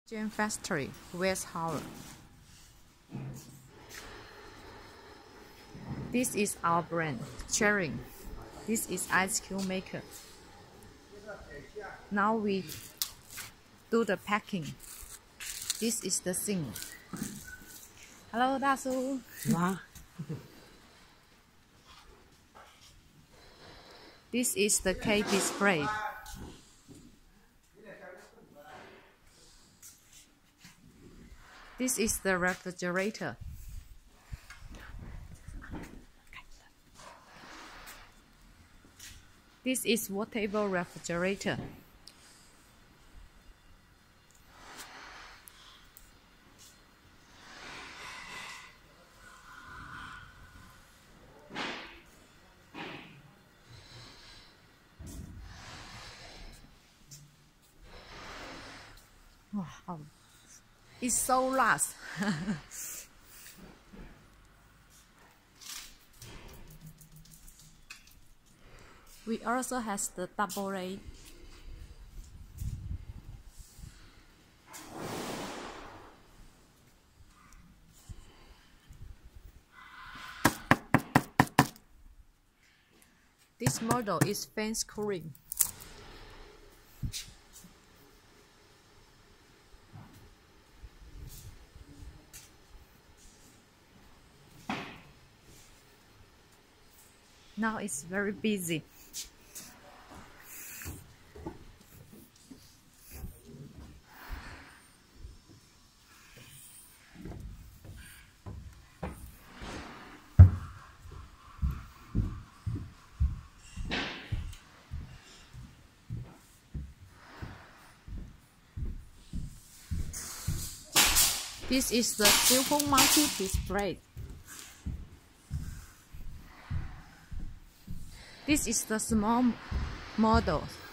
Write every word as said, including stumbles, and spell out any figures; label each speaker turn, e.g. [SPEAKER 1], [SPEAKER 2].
[SPEAKER 1] Junjian factory, warehouse. This is our brand, cherish. This is ice cream maker. Now we do the packing. This is the thing. Hello, 大叔。
[SPEAKER 2] 哇
[SPEAKER 1] This is the cake display. This is the refrigerator. This is portable refrigerator. Wow, it's so large. We also has the double rate. This model is fence cooling. Now it's very busy. This is the simple multi-display. This is the small model.